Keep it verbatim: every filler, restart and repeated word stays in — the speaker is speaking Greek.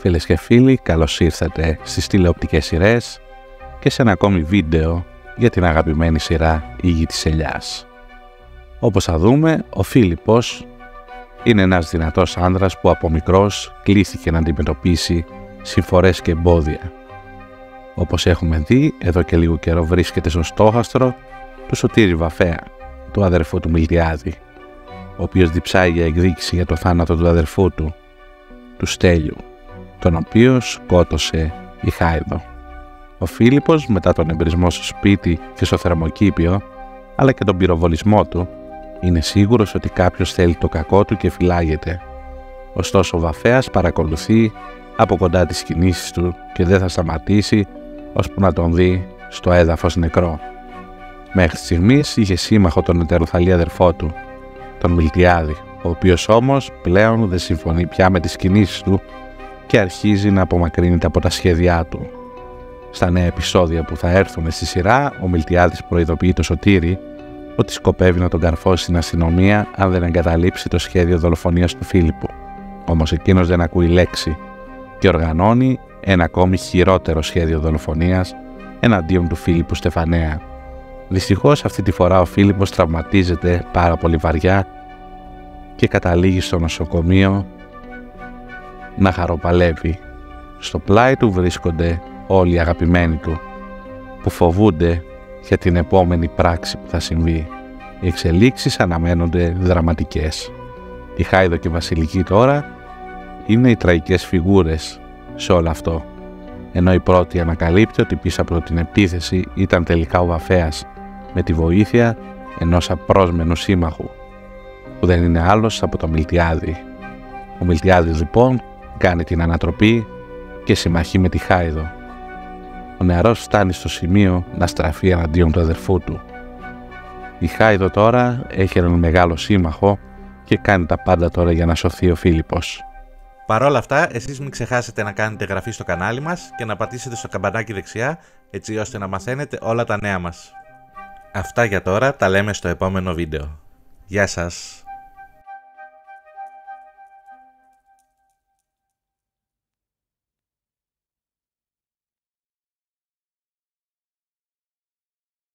Φίλες και φίλοι, καλώς ήρθατε στις τηλεοπτικές σειρές και σε ένα ακόμη βίντεο για την αγαπημένη σειρά «Η Γη της Ελιάς». Όπως θα δούμε, ο Φίλιππος είναι ένας δυνατός άνδρας που από μικρός κλήθηκε να αντιμετωπίσει συμφορές και εμπόδια. Όπως έχουμε δει, εδώ και λίγο καιρό βρίσκεται στο στόχαστρο του Σωτήρη Βαφέα, του αδερφού του Μιλτιάδη, ο οποίος διψάει για εκδίκηση για το θάνατο του αδερφού του, του Στέλιου, τον οποίο σκότωσε η Χάιδο. Ο Φίλιππος, μετά τον εμπρισμό στο σπίτι και στο θερμοκήπιο, αλλά και τον πυροβολισμό του, είναι σίγουρος ότι κάποιος θέλει το κακό του και φυλάγεται. Ωστόσο ο Βαφέας παρακολουθεί από κοντά τις κινήσεις του και δεν θα σταματήσει ώσπου να τον δει στο έδαφος νεκρό. Μέχρι στιγμής είχε σύμμαχο τον ετεροθαλή αδερφό του, τον Μιλτιάδη, ο οποίος όμως πλέον δεν συμφωνεί πια με τις κινήσεις του και αρχίζει να απομακρύνεται από τα σχέδιά του. Στα νέα επεισόδια που θα έρθουν στη σειρά, ο Μιλτιάδης προειδοποιεί το Σωτήρη ότι σκοπεύει να τον καρφώσει στην αστυνομία αν δεν εγκαταλείψει το σχέδιο δολοφονίας του Φίλιππου. Όμως εκείνος δεν ακούει λέξη και οργανώνει ένα ακόμη χειρότερο σχέδιο δολοφονίας εναντίον του Φίλιππου Στεφανέα. Δυστυχώς αυτή τη φορά ο Φίλιππος τραυματίζεται πάρα πολύ βαριά και καταλήγει στο νοσοκομείο να χαροπαλεύει. Στο πλάι του βρίσκονται όλοι οι αγαπημένοι του που φοβούνται για την επόμενη πράξη που θα συμβεί. Οι εξελίξεις αναμένονται δραματικές. Η Χάιδο και η Βασιλική τώρα είναι οι τραγικές φιγούρες σε όλο αυτό, ενώ η πρώτη ανακαλύπτει ότι πίσω από την επίθεση ήταν τελικά ο Βαφέας με τη βοήθεια ενός απρόσμενου σύμμαχου που δεν είναι άλλος από το Μιλτιάδη. Ο Μιλτιάδης λοιπόν κάνει την ανατροπή και συμμαχεί με τη Χάιδο. Ο νεαρός φτάνει στο σημείο να στραφεί εναντίον του αδερφού του. Η Χάιδο τώρα έχει έναν μεγάλο σύμμαχο και κάνει τα πάντα τώρα για να σωθεί ο Φίλιππος. Παρ' όλα αυτά, εσείς μην ξεχάσετε να κάνετε εγγραφή στο κανάλι μας και να πατήσετε στο καμπανάκι δεξιά, έτσι ώστε να μαθαίνετε όλα τα νέα μας. Αυτά για τώρα, τα λέμε στο επόμενο βίντεο. Γεια σας!